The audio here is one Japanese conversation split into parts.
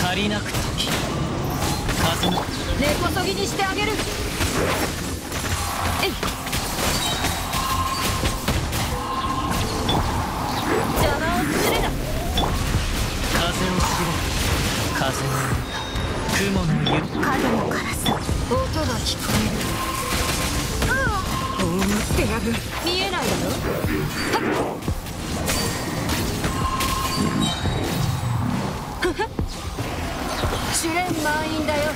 借りなく時風の根こそぎにしてあげる。えい。邪魔をするな。 風を知れ風の歌雲の湯影の辛さ。 音が聞こえる。葬ってやる。見えないだろ。はっ。試練満員だよ。よっ。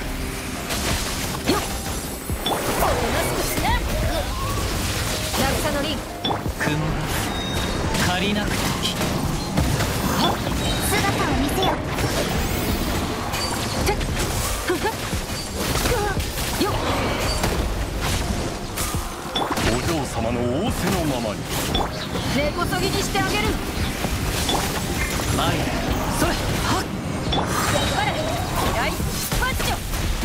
おとなしくしな。渚のリン。 雲が借りなく時姿を見せよ。 よっ。 お嬢様の仰せのままに。 根こそぎにしてあげる。 前へそれはっ。頑張れ。ライスパッチョ。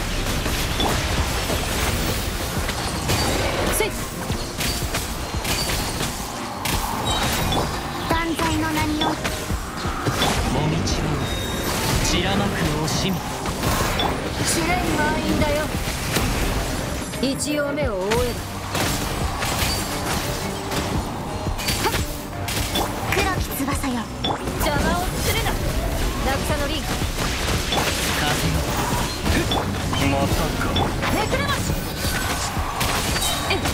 せい。 断罪の名によ。 もみちは散らまく惜しみ試練満員だよ。一応目を覆える。 黒き翼よ。 邪魔をするな。渚のリン。 まさか。 めくれまし。えい。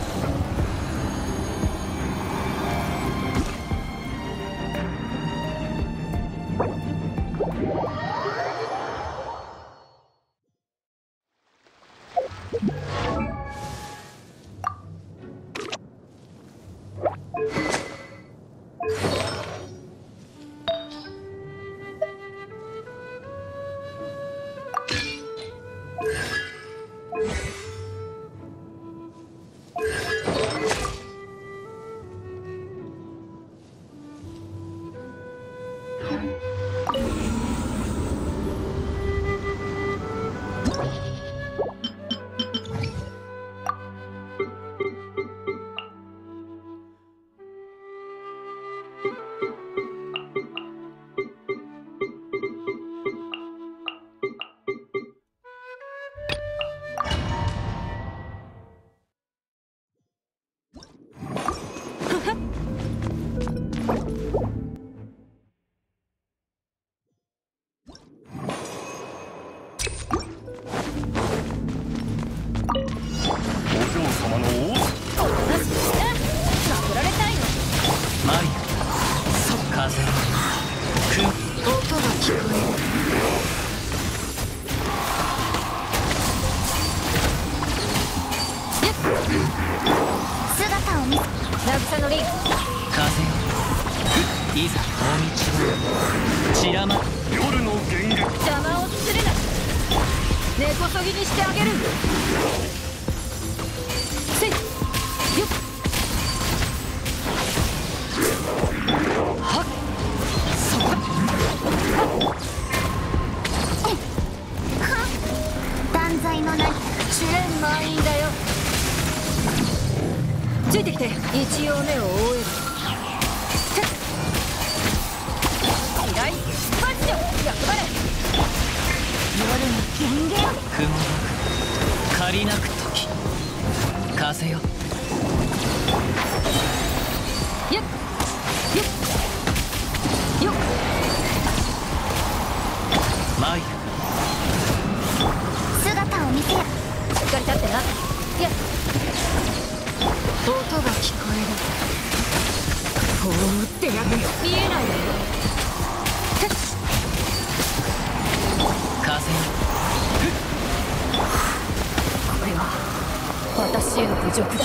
姿を見せ。 渚のリン。 風よいざ大道を散らま夜の源源。 邪魔をするな。根こそぎにしてあげる。せい。よっ。はっ。そっ。 断罪の名。 試練満員だよ。ついてきて。一応目を覆える。ライスパッチョ。役張れ。 夜の源源。 雲が借りなく時風よよっ。よっ。よっ。 参る姿を見せよ。 しっかり立ってな。やっ。音が聞こえる。葬ってやる。見えないわよ。 風よこれは私への侮辱だ。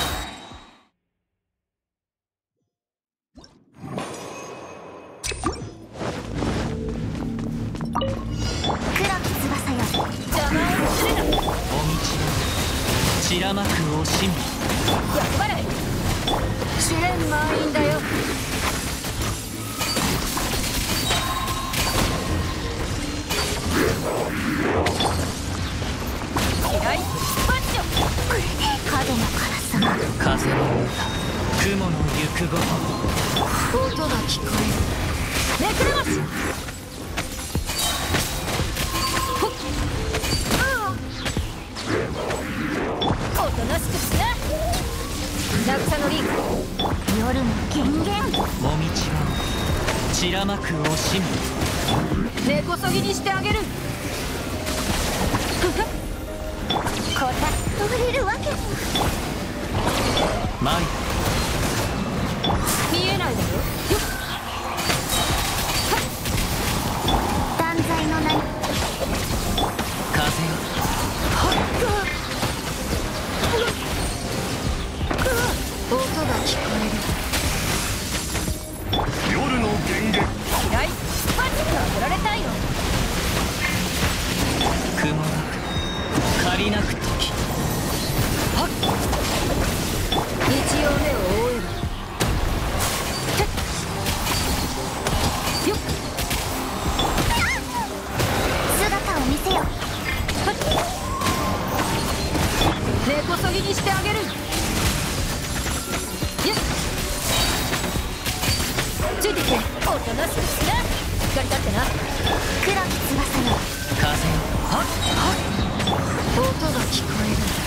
黒き翼よ。 邪魔をするな。 お道を散らまく惜しみ役張れ。試練満員だよ。嫌いパッチョ。 影の辛さ。 風の歌雲の行くごと音が聞こえる。めくれます。 白幕惜しむ。 根こそぎにしてあげる。 こたっとれるわけにマイ見えないだろ。 断罪の名に風よ。 音が聞こ夜の幻月。 える。嫌い。パチには振られたいよ。 雲なく借りなく時。 一応目を覆えば。よっ。 姿を見せよ。 根こそぎにしてあげる。よっ。ついてきて。おとなしくしな。しっかり立ってな。 黒き翼よ。 風よ。 音が聞こえる。